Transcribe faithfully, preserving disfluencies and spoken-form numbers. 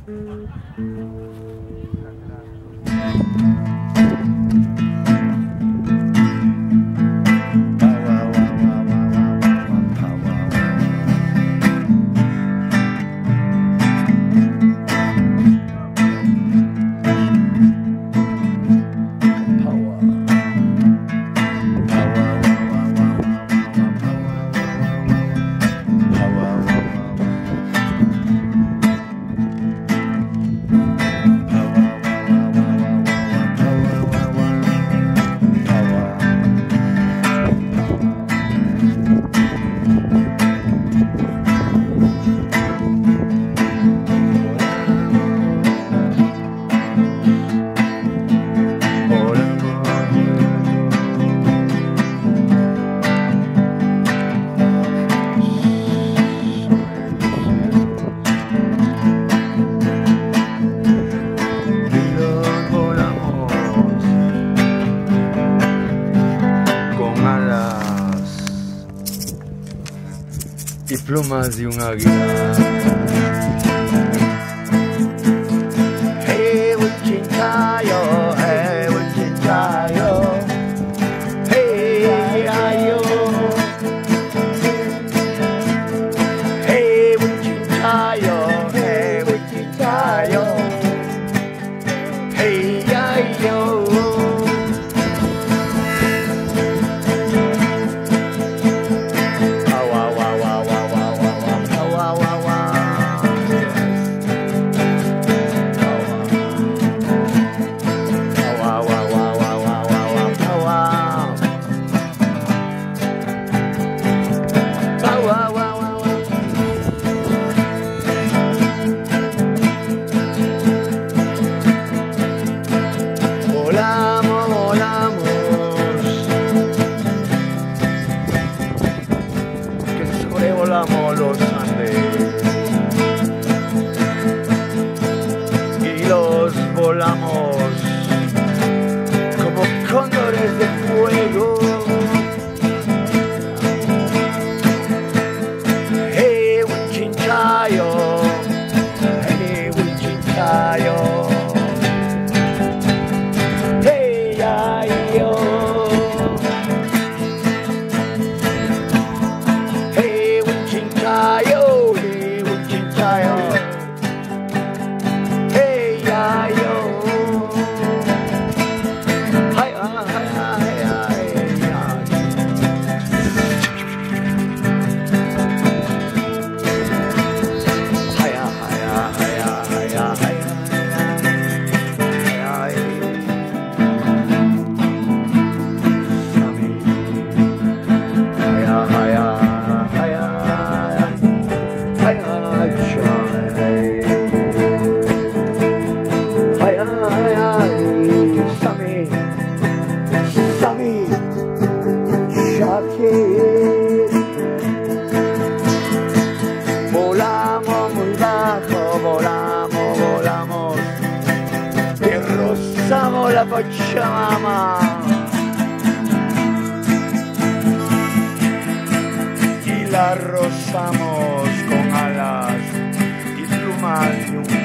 Y plumas de un águila. Hey, Wichitayo, hey, Wichitayo, hey, ayo. Hey, Wichitayo, hey, Wichitayo, hey, ayo. Volamos, volamos, que sobrevolamos los Andes y los volamos como cóndores de fuego. Hey, Wichitayo, hey, Wichitayo. Hey, Wichitayo, hey, Wichitayo, hey, ayo. Hi, hi, hi, hi, hi. Hi, hi, hi, hi, hi, hi. Volamos muy bajo, volamos, volamos, que rozamos la Pachamama y la rozamos con alas y plumas de un